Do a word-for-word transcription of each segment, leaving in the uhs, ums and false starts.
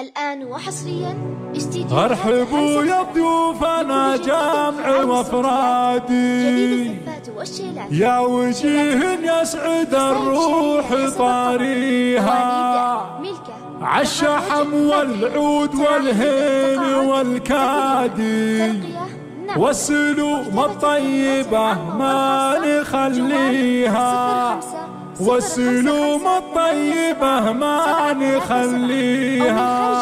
الآن وحصريا استديو ارحبوا يا ضيوفنا جمع وافرادي يا وجيه يسعد الروح طاريها عالشحم والعود والهيل والكادي والسلوم الطيبة ما نخليها والسلوم الطيبة ما نخليها.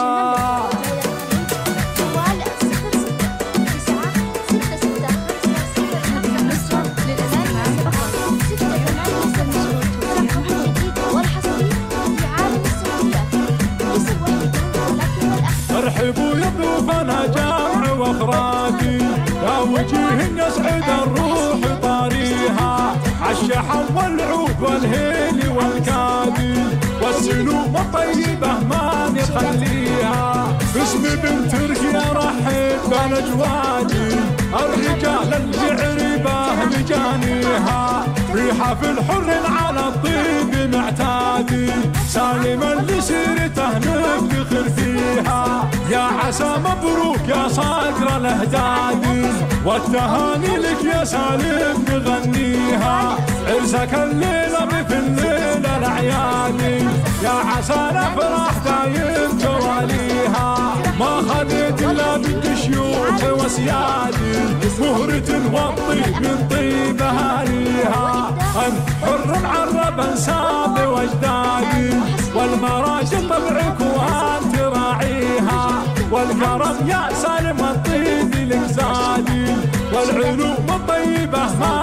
ارحبوا يا ضيوفنا جمع وافرادي يا وجيه يسعد الروح طاريها عالشحم والعود والهيل والكادي والسلوم الطيبة ما نخليها. باسم بنت تركيا رحب بنجوادي الرجال الجعربة لجانيها في حفل حر على الطيب معتادي سالما لسيرته نفتخر فيها. يا عسى مبروك يا صقر الاهدادي والتهاني لك يا سالم نغنيها عرسك الليله مثل الليله الاعيادي يا عسى نفرح دايم تواليها ما خذيت الا بنت شيوخ وسيادي مهرة والطيب من طيب اهاليها انت حر عرب انساب واجدادي والمراجل طبعك وانت راعيها والكرم يا سالم الطيب لك زادي والعلوم الطيبة ما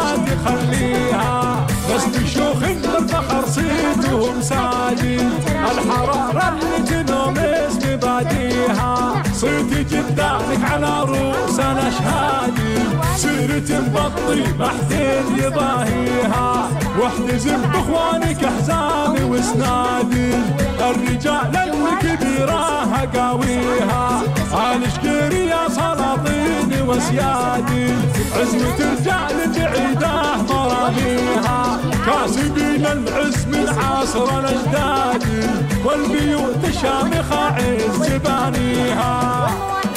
تخليها بس بشوخ الفخر صيتهم سادي الحرارة اللي جنوم اسم باديها صيتي جدانك على رؤوس الاشهادي سيرة بالطيب حدين يضاهيها واحتزم باخوانك احزامي واسنادي الرجال الكبيرة قاويها الشقيري يا سلاطين وسيادي عزمة رجال بعيده مراميها كاسبين العز من عصر الاجدادي والبيوت الشامخة عز بانيها.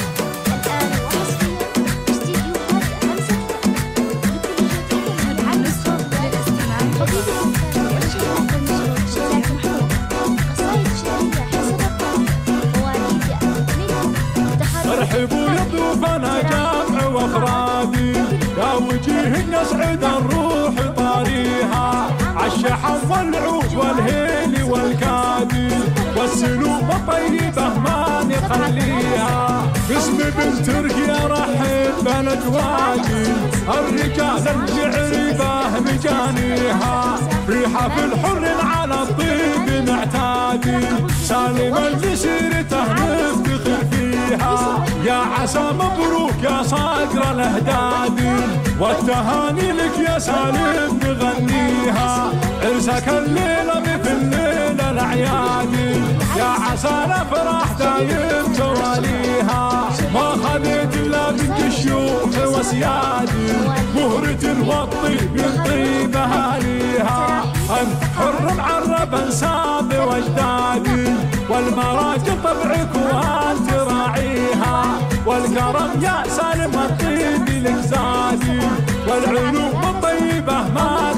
ارحبوا يا ضيوفنا جمع وافرادي يا وجيه يسعد الروح طاريها عالشحم والعود والهيل والكادي والسلوم الطيبة ما نخليها. باسم بنت تركيا رحب بنجوادي الرجال الجعربة مجانيها في حفل حر على الطيب معتادي سالما لسيرته نفتخر فيها. يا عسى مبروك يا صقر الاهدادي والتهاني لك يا سالم نغنيها عرسك الليله مثل الليله الاعيادي يا عسى نفرح دايم تواليها ما خذيت الا بنت الشيوخ وسيادي مهرة والطيب من طيب اهاليها انت حر عرب انساب واجدادي والمراجل طبعك وانت راعيها والكرم يا سالم الطيب لك زادي والعلوم الطيبة ما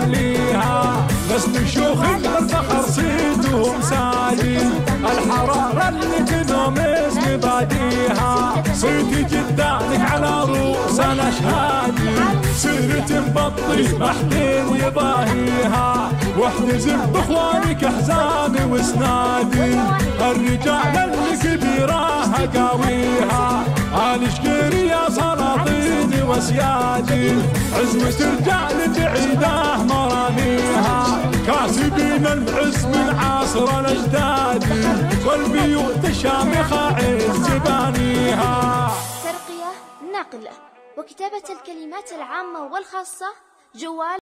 تخليها بس بشوخ الفخر صيتهم سادي الحرارة اللي جنوم اسم باديها صيتي جدانك على رؤوس الاشهادي سيرة بالطيب حدين يضاهيها واحتزم باخوانك احزامي واسنادي الرجال الكبيرة قاويها الشقيري يا سلاطين وسيادي عزمة رجال بعيده مراميها كاسبين العز من عصر الاجدادي والبيوت الشامخة عز بانيها. ترقية ناقلة وكتابة الكلمات العامة والخاصة جوال